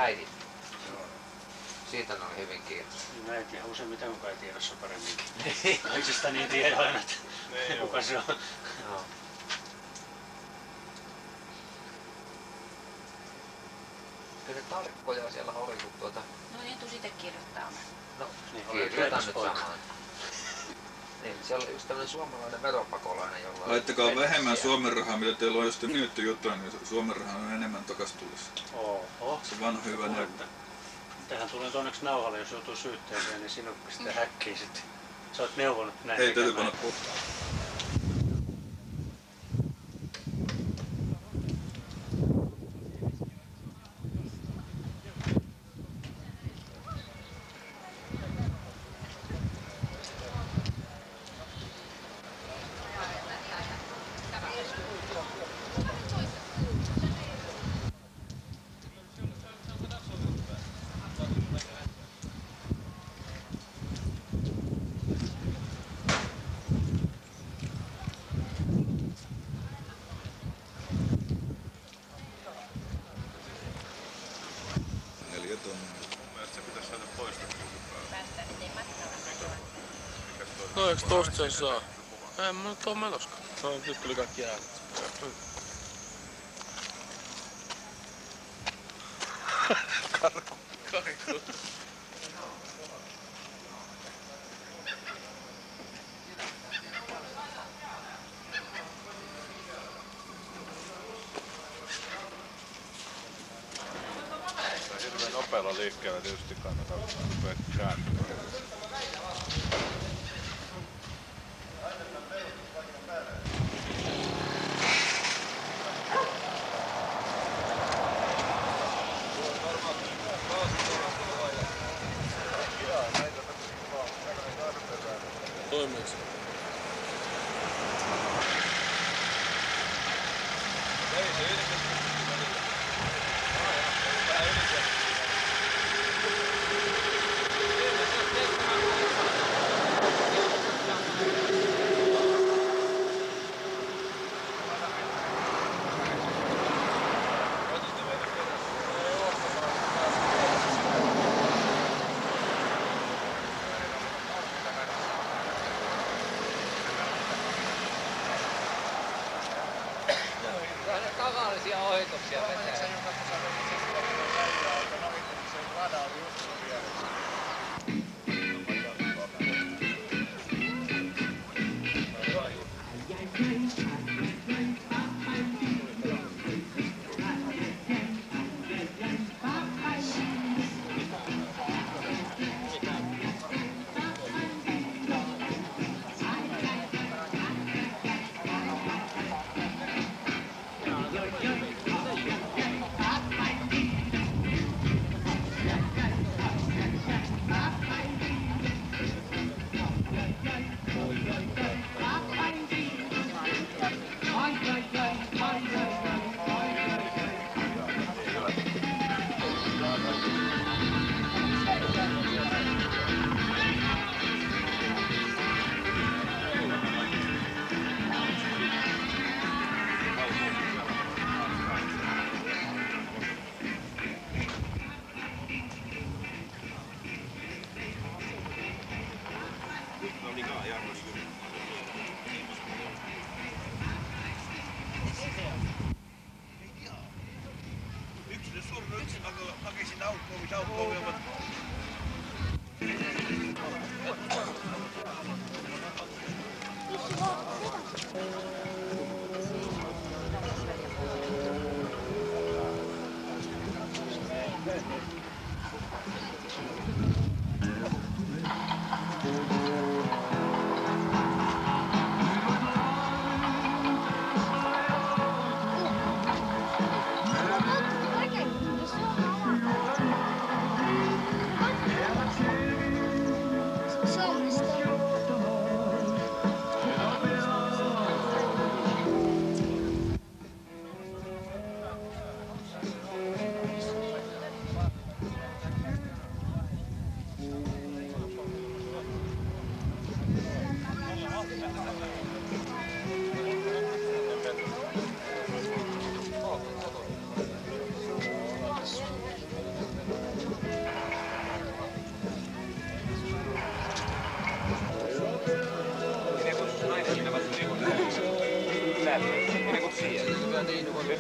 äidit. Siitä ne oli hyvin kiinnostunut. Äitiä useimmiten kukaan ei tiedä se paremmin. Kaikista niin tiedä aina, että kuka se on. Joo. Kyllä tarkkoja siellä oli, kun tuota... No niin, tuu sitten kirjoittaa. No, Niin, kirjoitan nyt samaan. Niin, siellä oli just tämmönen suomalainen veropakolainen, jolla... Laittakaa vähemmän Suomen rahaa, mitä teillä on, jos te myytte jotain, niin Suomen rahaa on enemmän takas tulossa. Oho. Se vanha hyvä neuvo. Tähän tulee nyt onneksi nauhalle, jos joutuu syytteeseen, niin sinun sitten häkkii sitten. Sä oot neuvonut näin. Hei, täytyy panna puhtaan. No eiks tosta sen saa? En mä nyt oo menoskaan. No nyt tuli kaikki äänet. Karku. Hirveen nopealla liikkeellä tietysti kannattaa rupea kääntymään. Toimii se. Ei se ilmeisesti välillä. Vähän ylikäs. Tavallisia ohituksia vetää.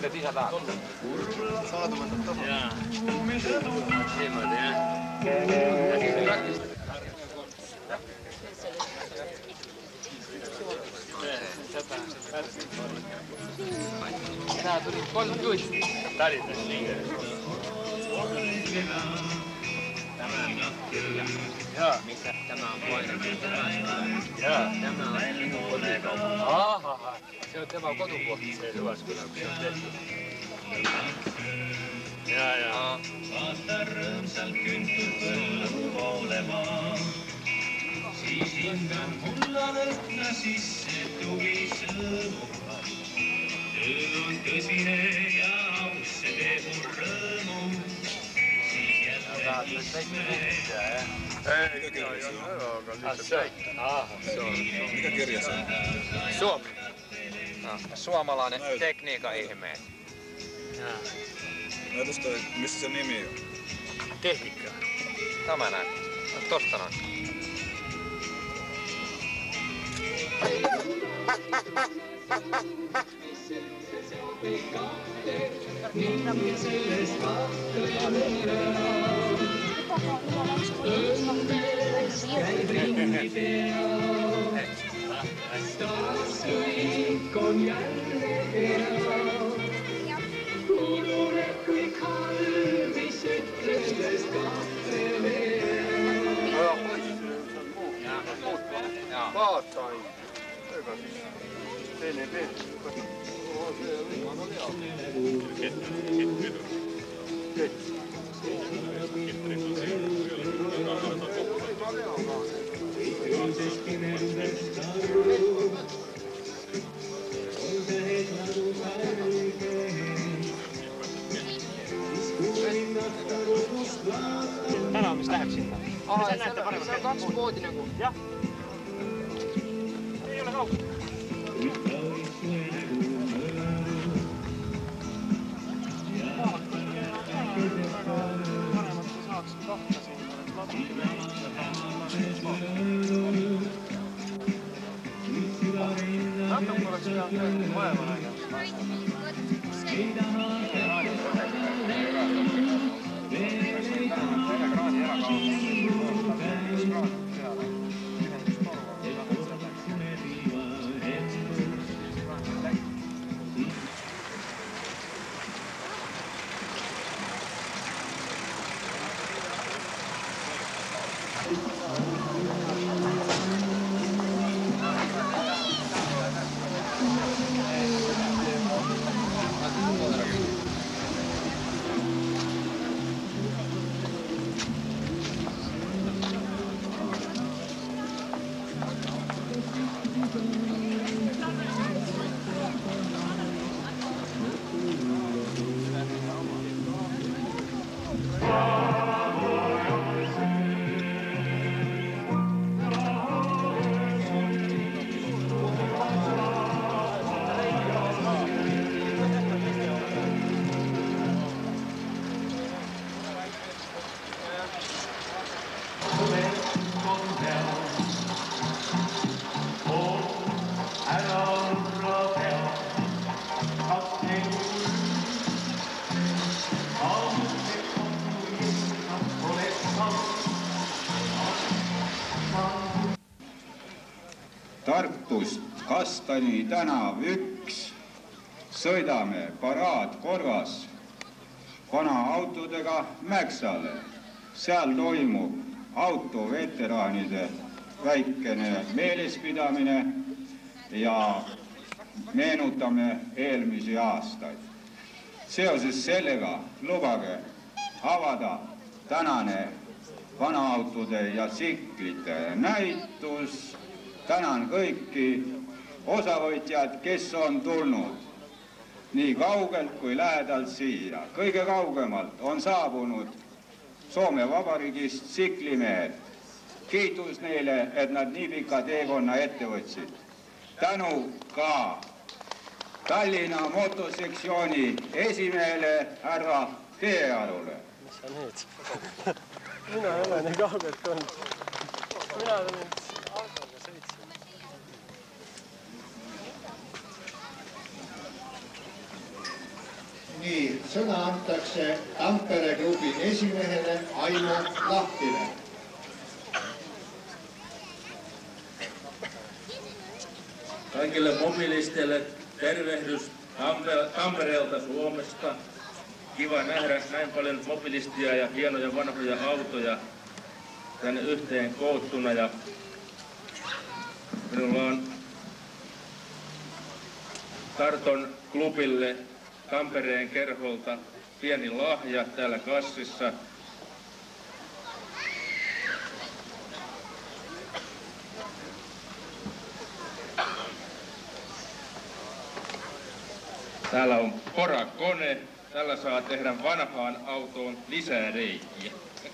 Ütled ise tahad? Saadu võtad taha. Jaa. Niimoodi, jah. Sä tulit 3 tundi. Talitas liiga. Jaa. Tämä on pointti. Jaa. Tämä on minun kotikauppa. Ahaha. Se on tämä kotukohti. Se Suvaskylä, kun se on tehty. Jaa. Vasta rõõmsalt küntud sõlm olemaan. Siis hingan mulla lõhna sisse tugi sõnum. Töö on tõsine ja aus, see teeb mul rõõmu. Siis jätkab istme. Ei, mina ei ole ära, aga lihtsalt Mikä kirja se on? Suomi. Suomalainen tekniikan ihmeet. Näytäs toi, missä se nimi on? Tekniikkaa. Tämä näin. Tosta noin. Vaataen. Ega siis. Teine peetud. See viimane oli hea. Tänään mis läheb sinna. Ai, se on 2 vuotta nagu. Jah. Ei ole kaugel. Natuke oleks pidanud vaeva nägema. Tartust Kastani tänav 1. Sõidame paraadkorvas vanaautodega Mäksale. Seal toimub autoveteraanide väikene meelespidamine ja meenutame eelmisi aastaid. Seoses sellega lubage avada tänane vanaautode ja tsiklite näitus. Tänan kõiki osavõtjad, kes on tulnud nii kaugelt kui lähedalt siia. Kõige kaugemalt on saabunud Soome Vabariigist tsiklimehed. Kiitus neile, et nad nii pika teekonna ette võtsid. Tänu ka Tallinna motosektsiooni esimehele härra Teearule. Mis sa nüüd? Mina ei ole nii kaugelt olnud. Mina olen autoga sõitsin. Nii, sõna antakse Tampere klubi esimehele Aimo Lahtile. Kaikille mobilistille tervehdys Tampereelta Suomesta. Kiva nähdä näin paljon mobilistia ja hienoja vanhoja autoja tänne yhteen koottuna. Ja minulla on Tarton klubille Tampereen kerholta pieni lahja täällä kassissa. Täällä on porakone. Tällä saa tehdä vanhaan autoon lisää reikiä.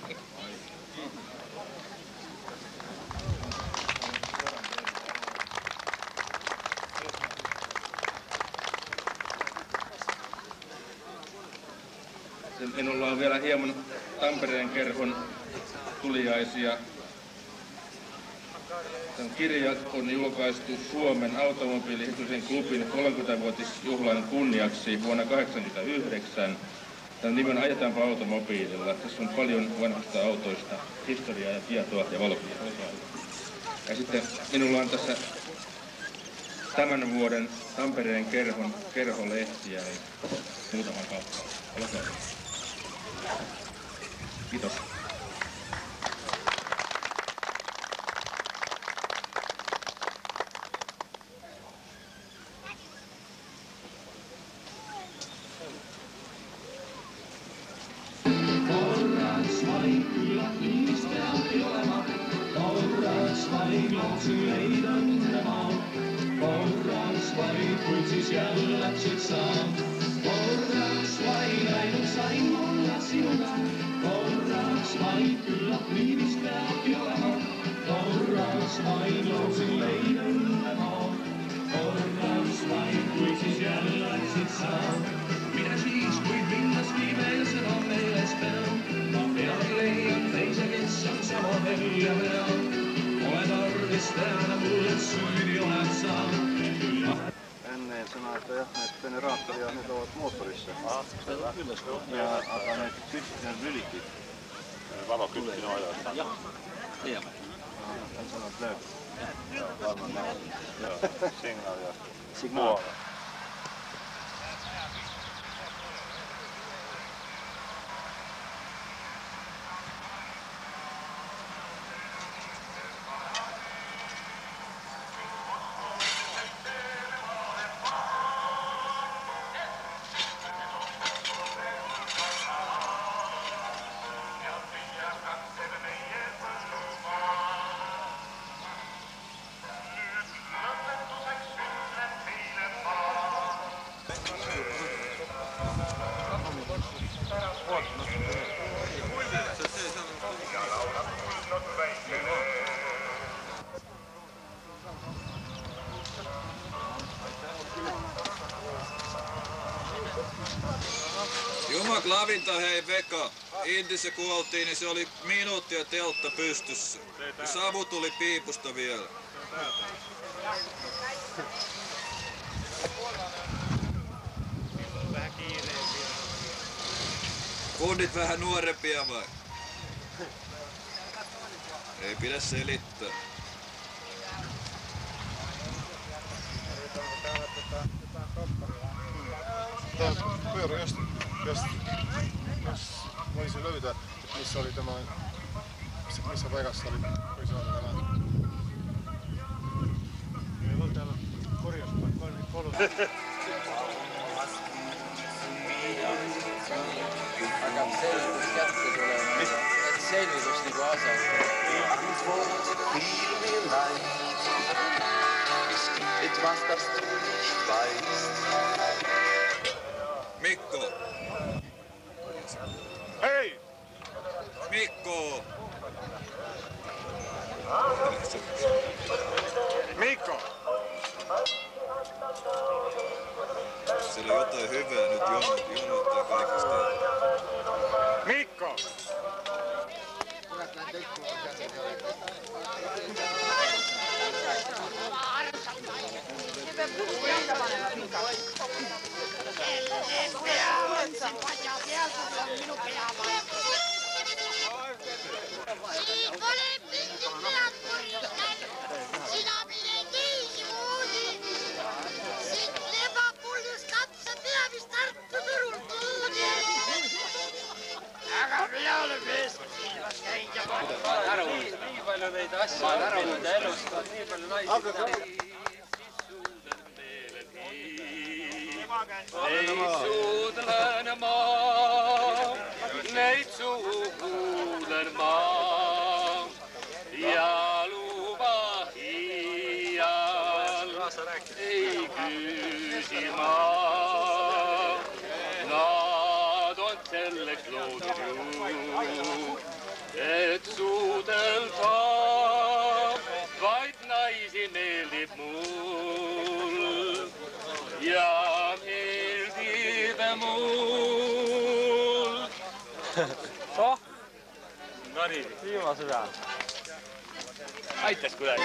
Minulla on vielä hieman Tampereen kerhon tuliaisia. Tämän kirja on julkaistu Suomen automobiilihistorisen klubin 30-vuotisjuhlan kunniaksi vuonna 1989. Tämän nimen Ajetaanpa automobiililla. Tässä on paljon vanhasta autoista historiaa ja tietoa ja valokuvia. Ja sitten minulla on tässä tämän vuoden Tampereen kerholehtiä, niin muutaman kappale. Olkaa hyvä. Kiitos. Mitä siis kuin vinnas viimeisen on meille spell? Ma peale leian teise, kes on sama välja peal. Ole tarvis teada mulle süüdi oled sa. Ennen sanoi, että jah, need generaatoria need ovat moottorissa. Aga need kütsid lülitid. Valokütsid on ajas. Jah, tiedämme. Hän sanoi, että lööb. Varmaan näin. Signaal ja signaal. Jumaklavinta hei Veka. Intissä kun oltiin, niin se oli minuuttia teltta pystyssä. Ja savu tuli piipusta vielä. Kundit vähän nuorempia vai? Ei pidä selittää. Pyörä, jos voisi löytää, missä oli tämä, missä paikassa oli, voisi olla tämä. Meillä on täällä korjauspaikka, on kolme. Aga selgus kätte tulema, et selgus nagu asjad. Mikko! Hei! Mikko! Mikko! Siellä on jotain hyvää nyt jonottaa kaikista. Mikko! Sina mine teisimoodi. Siit lebapuldust katsa tea, mis Tartu turul toodi. Aga mina olen meeskond silmas käinud ja Nii palju neid asju õppinud ja elustanud, nii palju naisi. Neid suudlen ma ja luba hiial ei küsi ma. Nad on selleks loodud ju, et suudelda, vaid naisi meeldib mul ja meeldib mul. Oh! No nii, viimase peal. Aitas kuidagi.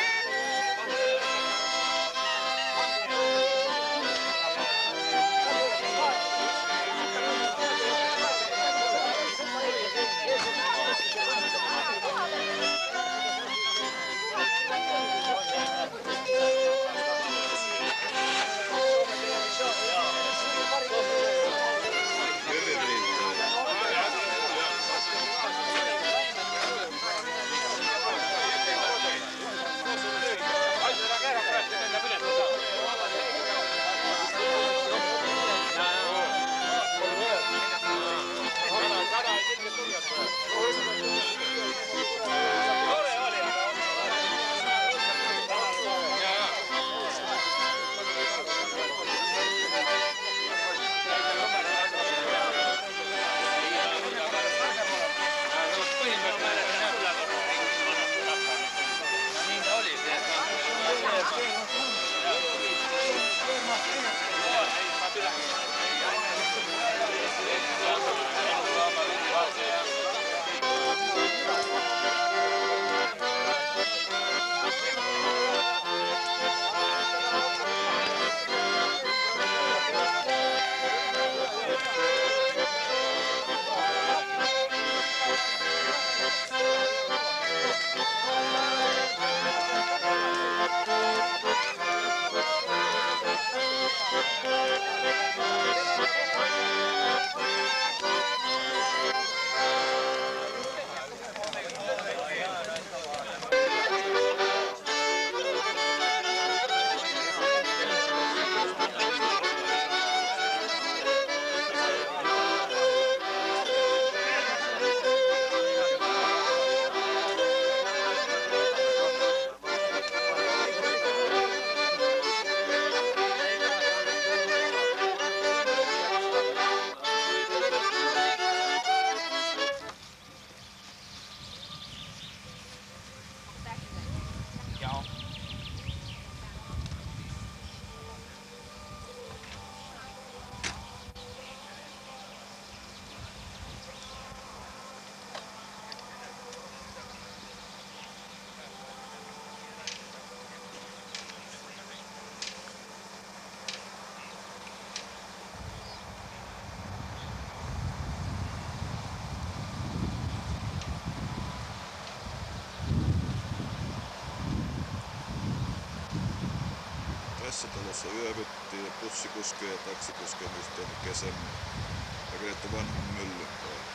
Tässä talossa yövyttiin ja bussikuskeen ja taksikuskeen yhteen kesämme. Rakennettu vanhan myllyn päälle.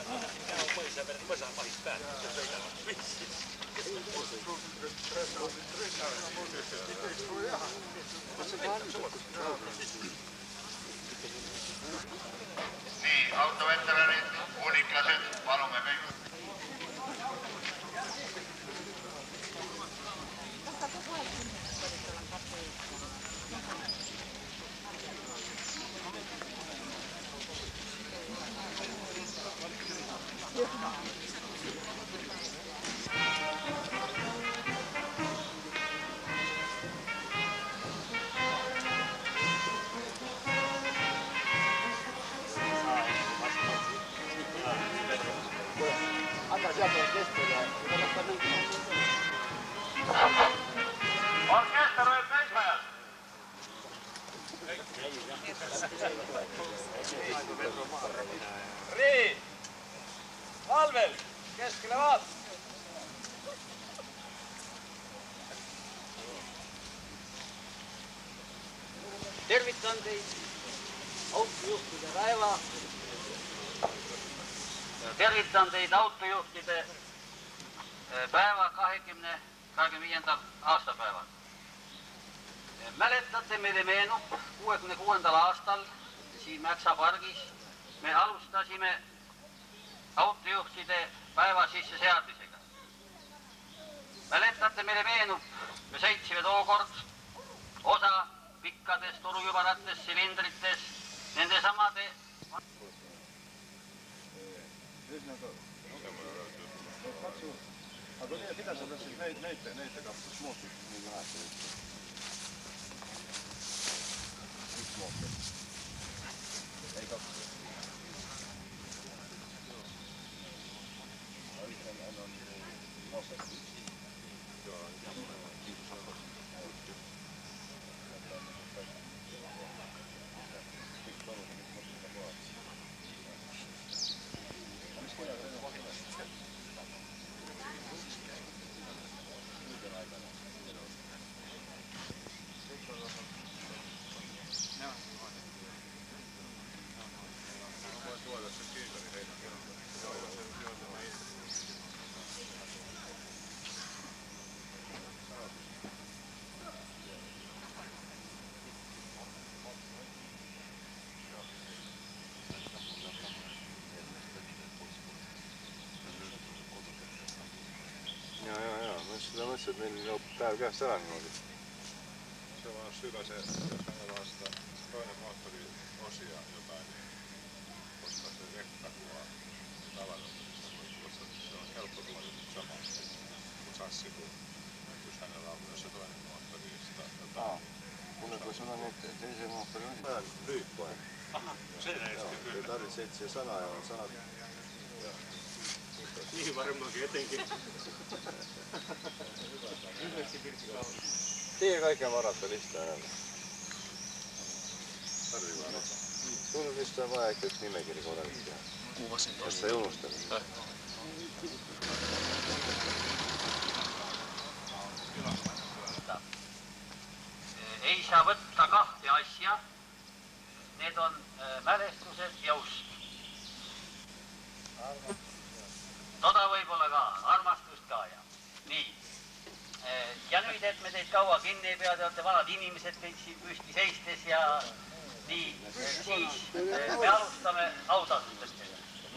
Nii, autoveteranid, uuniklased, palume kõik. Orkester võib täismajal. Rii! Valvel! Keskele vaat! Tervitan teid autojuhtide päeva. Tervitan teid autojuhtide päeva 25. aastapäeval. Mäletate, meile meenub 66. aastal siin Mäksa pargis me alustasime autojuhtide päeva sisseseadmisega. Mäletate, meile meenub, me sõitsime tookord osa pikkades torujubarates, silindrites, nende samade aga mida sa tahtsid näitega muutud nii läheb? Üks muutud. Ei kaks. On osad. Seda mõtlesin, et meil joob päev käest ära niimoodi. Se vaan syvä se, jos ajatellaan sitä toinen moottori osia jotain, koska se rekka tuo tavallaan, se on helppo tulla just samaan. Kun Sassi, jos hänellä on myös se toinen moottori, jotain. Kuule, kui sul on need teise mootori osi. Vajan lüüppoja. Aha, see näisti. Te tarvitsete sana ja sanad. Niin varmaankin etenkin. Tee kaiken varata listaa enää. Tarvii vaan. Sul on vist vaja ikka üks nimekiri korralik teha. Kuvasin tuossa. Kas sa ei unustanud? Ei saa võtta kahte asja. Need on mälestused ja usk. Toda võib-olla ka, armastust ka ja. Nii. Ja nüüd, et me teid kaua kinni ei pea, te olete vanad inimesed kõik siin püsti seistes ja nii, siis me alustame autasustest.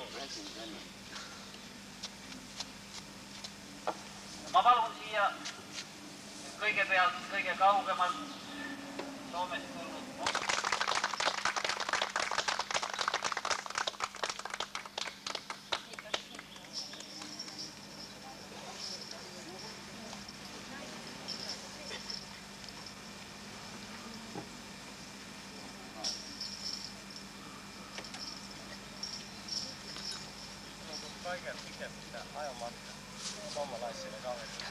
Ma palun siia kõigepealt kõige kaugemalt Soomest tulnud. Kaiken pikemmistä ajomatka suomalaisille kaverille.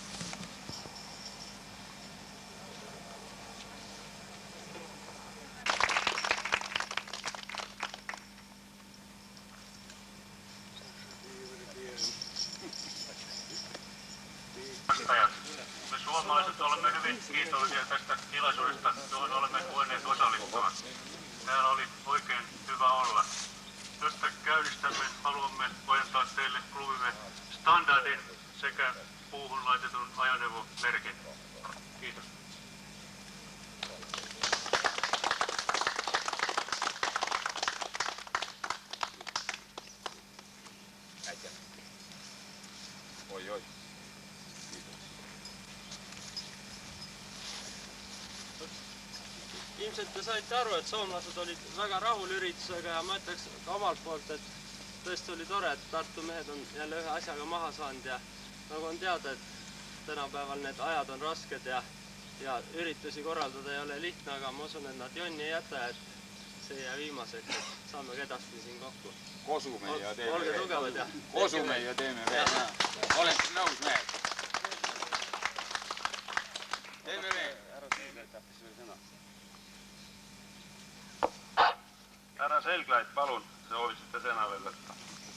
Me suomalaiset olemme hyvin kiitollisia tästä tilaisuudesta, johon olemme voineet osallistua. Täällä oli oikein hyvä olla. Tästä käynnistämme haluamme ojentaa teille klubimme standardin sekä puuhun laitetun ajoneuvomerkin. Kiitos. Oi. Ilmselt te saite aru, et soomlased olid väga rahul üritusega ja ma ütleks ka omalt poolt, et tõesti oli tore, et Tartu mehed on jälle ühe asjaga maha saanud ja nagu on teada, et tänapäeval need ajad on rasked ja üritusi korraldada ei ole lihtne, aga ma usun, et nad jonni ei jäta, et see ei jää viimaseks, et saame ka edasi siin kokku. Kosume ja teeme Olge tugevad ja kosume ja teeme veel. Olete nõus mehed? Teeme veel. Härra Selglait, palun, soovisite sõna veel võtta.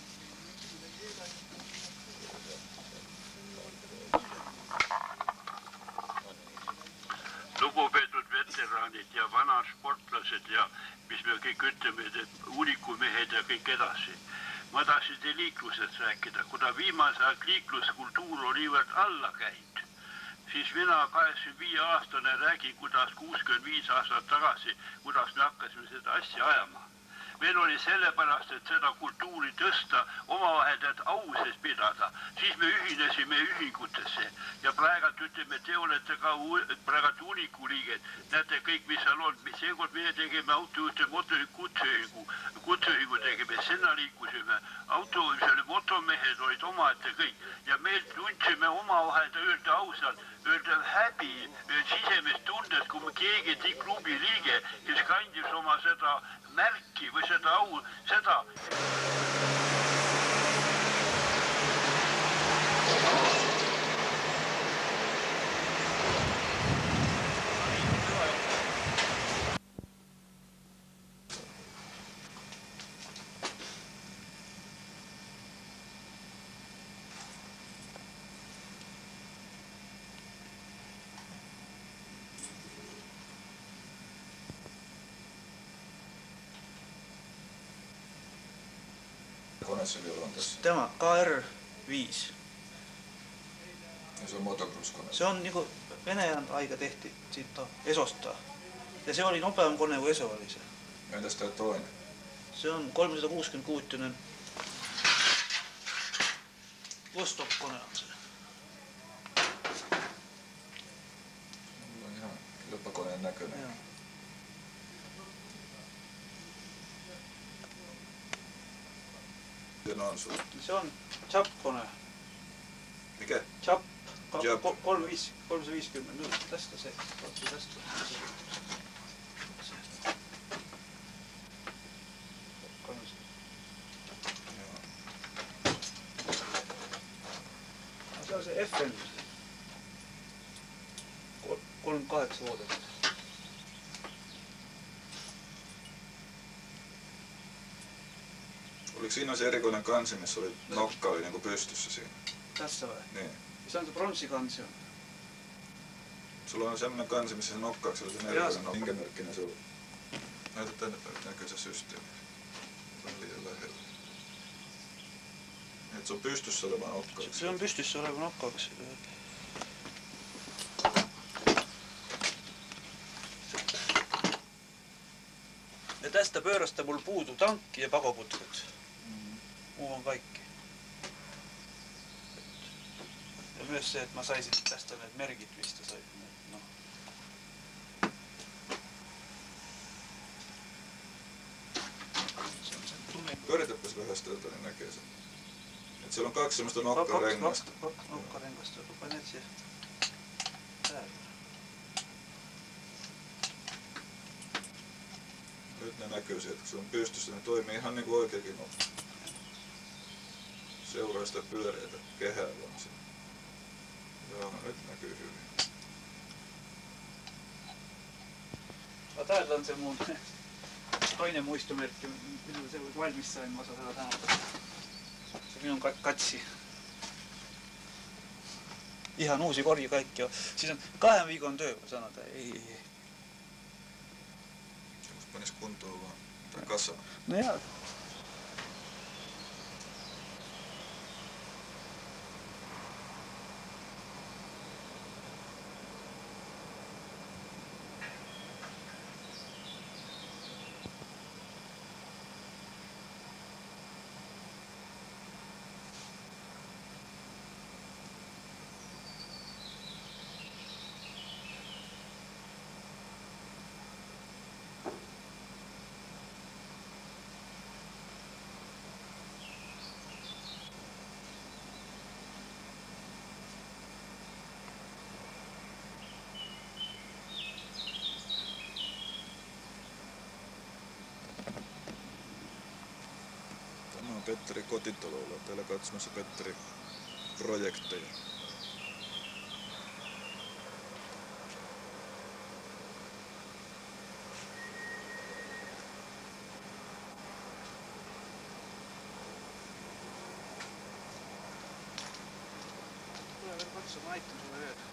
Lugupeetud veteraanid ja vanad sportlased ja mis me kõik ütleme, et uunikumehed ja kõik edasi. Ma tahtsin te liiklusest rääkida, kuna viimase aeg liikluskultuur on niivõrd alla käinud, siis mina 85-aastane räägin, kuidas 65 aastat tagasi, kuidas me hakkasime seda asja ajama. Meil oli sellepärast, et seda kultuuri tõsta, omavahel need auses pidada, siis me ühinesime ühingutesse ja praegult ütleme, te olete ka praegult uuniku liiged, näete kõik, mis seal on, mis seekord meie tegime autojuhte motori kutseühingu tegime, sinna liikusime, motomehed olid omaette kõik ja meil tundsime omavahel öelda ausalt, öelda häbi sisemist tundet, kui me keegi klubi liige, kes kandis oma seda märki või seda au, seda. Tema KR5. Ja se on motocross-kone? Se on niinku Venäjän aika tehti siitä Esosta. Ja se oli nopeampi kone kuin Eso oli se. Entäs tää toinen? Se on 366 Vostok-kone on se. Mulla on ihan kilpakoneen näköinen. Joo. Se on Chap-kone. Mikä? Chap. 350. No, tästä se. Tästä. Se on se FN. 38 vuotta. Oliko siinä se erikoinen kansi, missä oli nokka oli niin kuin pystyssä siinä? Tässä vai? Niin. Se on se pronssikansi on. Sulla on semmoinen kansi, missä se nokkaaksi oli se erikoinen nokka. Minkä merkkinä se oli? Näytä tänne päin, näkyy se systeemi. Se on liian lähellä. Et se on pystyssä oleva nokkaaksi. Se on pystyssä oleva nokkaaksi. Ja tästä pöörästä mul puudu tankki ja pakoputket. Muu on kaikki. Ja myös se, että mä saisin tästä need mergid, mistä sai. No. Pyöritäpäs lähestöltä, niin näkee sen. Et siellä on kaksi semmoista nokkarengasta. Kaksi nokkarengasta. Rupa ne siellä. Täällä. Nyt ne näkyy sieltä, kun se on pystyssä, ne toimii ihan niin kuin oikeakin nokka. Seuraa sitä pyöreitä kehää vaan siinä. Joo, nyt näkyy hyvin. Täältä on se mun toinen muistomerkki, milloin se valmis sain, mä osaan seda tänään. Se minun katsi. Ihan uusi korju kaikki on. Siis on 2 viikon työ, sanotaan. Ei. Semmosta panis kuntoon vaan. Tai kasaan. No jaa. Petteri kotitalolla. Täällä katsomassa Petteri projekteja. Tulee vielä katsomaan itsensä yötä.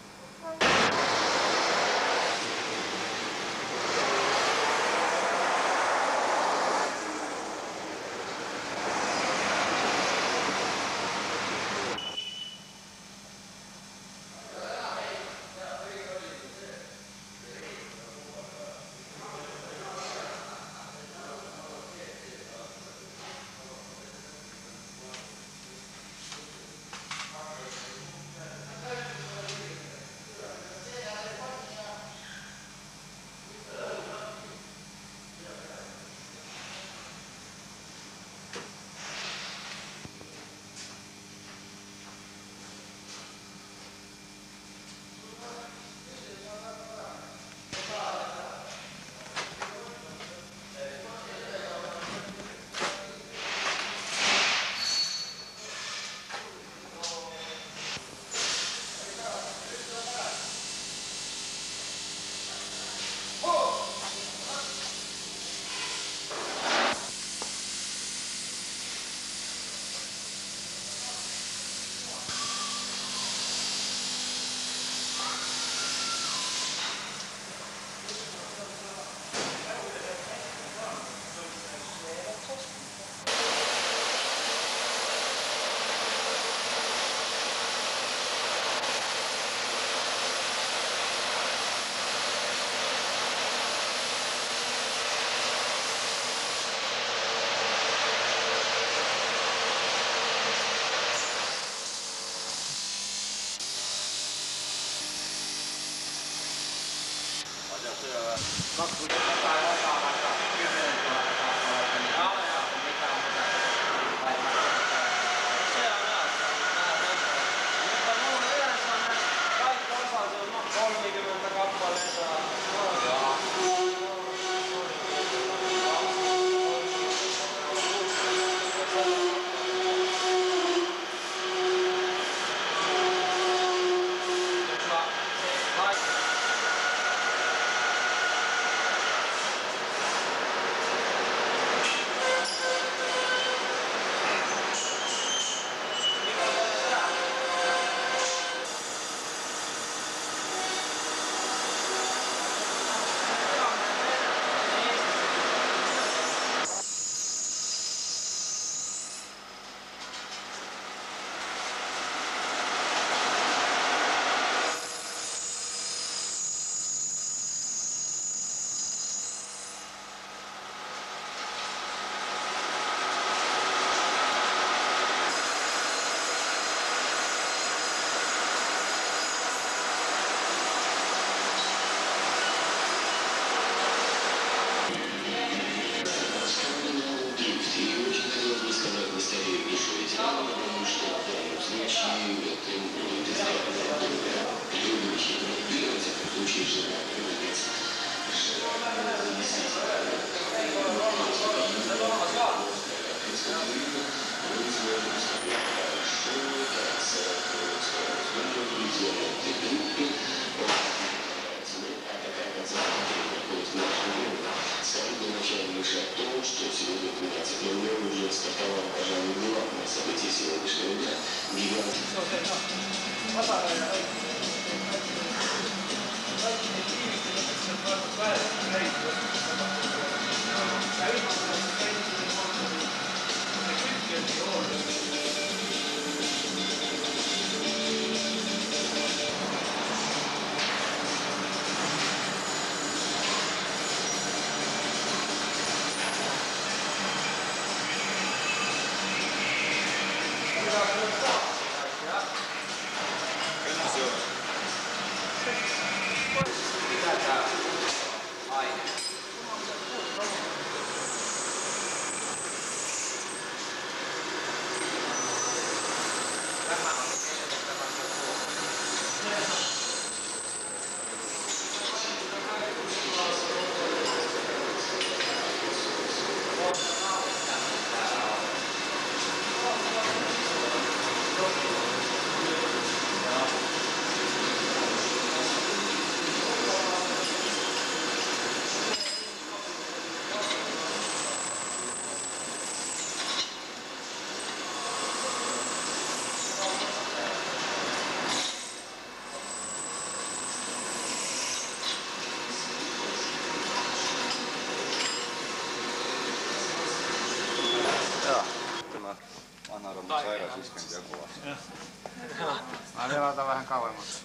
sairas iskenyt joku asia. Mä velataan vähän kauemmas.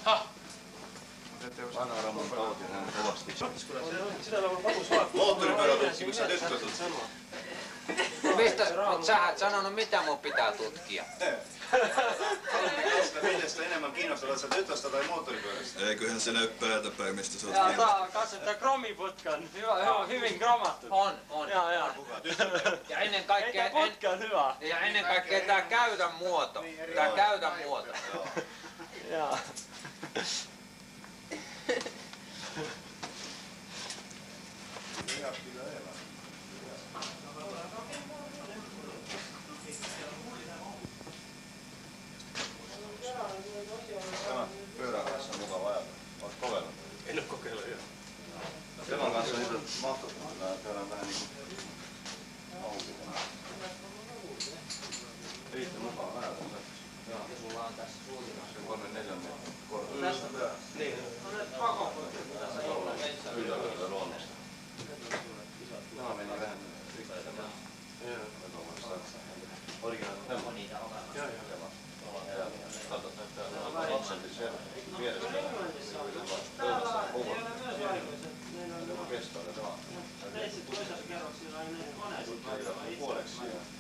Vanha-Ramon tauti on kovasti. Moottoripyörätutkimuksessa tyttötut. Mistä sä et sanonut, mitä mun pitää tutkia? Millestä enemmän kiinnostaa, oletko tytöstä tai moottoripyörästä? Eiköhän se näy päältä päin, mistä sä oot Ja kiinnostunut. katsotaan kromiputkan. Hyvin kromattu. On. Ja. Ja ennen kaikkea... Eikä putka on hyvä. Ja ennen kaikkea tää käytön muoto. Tää käytön muoto. Jaa. Tämä pyörän kanssa on mukava ajata. Oot kokeillut? En oo kokeillut, joo. Telan kanssa niitä mahtottaa. Käydään vähän niinku auki. Riitti mukava ajata. Joo, sulla on tässä suurin osa 3-4 metrin korkeus. Tästä pyörä? Niin. Ylöllä luonnosta. Tämä meni vähän rikkittämään. Oliko tämä? Joo. Katsotaan, että täällä on lapsempi siellä vieressä. Pöydässä on kuvaa. Tämä kestää tätä vaan. Puoleksi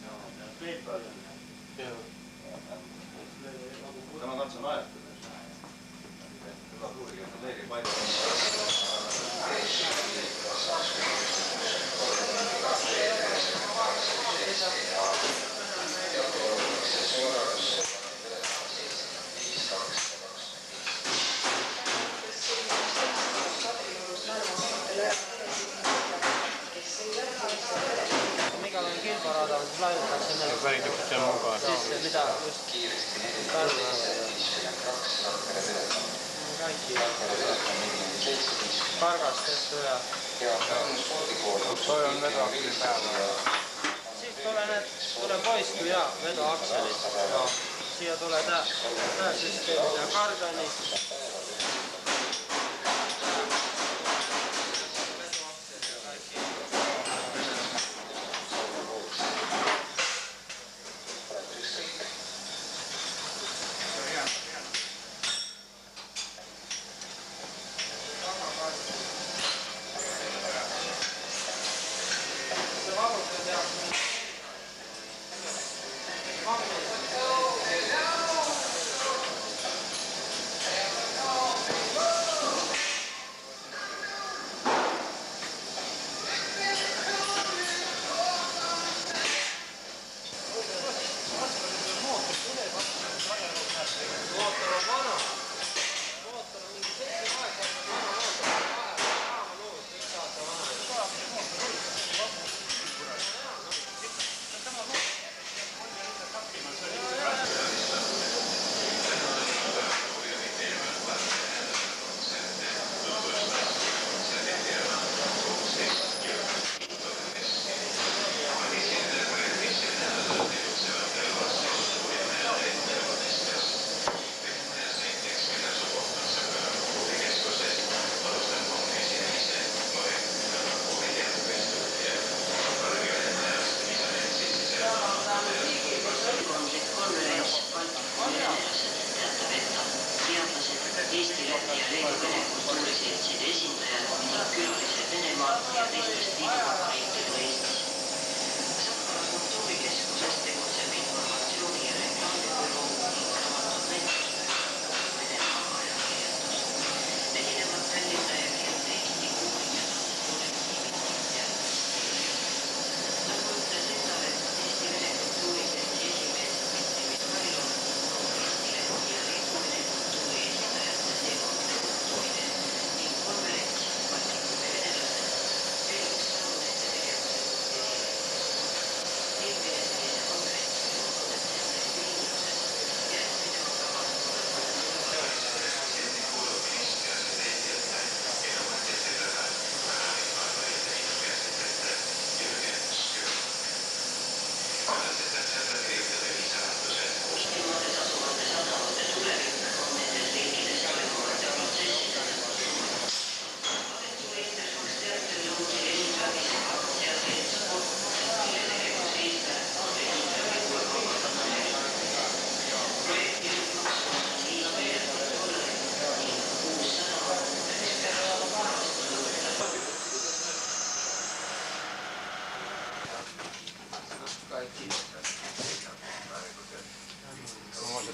tämä kansan ajattelu. Hyvä kuitenkin, että leirin paikka. Mikälainen kilparata on, siis laitetaan sen näin? Välitykset sen mukaan. Siis mitä just tarvitsee. Kaikki tarkastettu ja... Toi on vetoakseli päällä. Sitten tulee poistuu ja vetoakselit. Siihen tulee tää systeemi, tää kartani.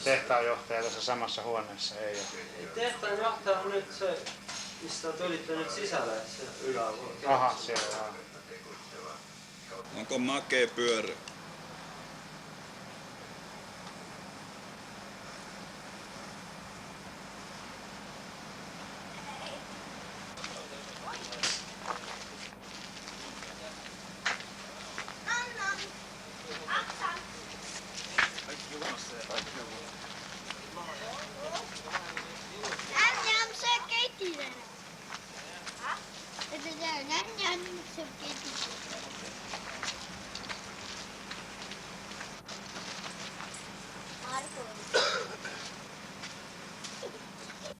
tehtaanjohtaja tässä samassa huoneessa ei ole? Tehtaanjohtaja on nyt se, mistä tulitte nyt sisälle, se ylävuoro. Aha, siellä on. Onko makea pyörä?